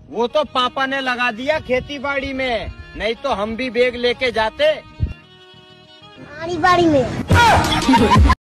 वो तो पापा ने लगा दिया खेती बाड़ी में, नहीं तो हम भी बैग लेके जाते बाड़ी में।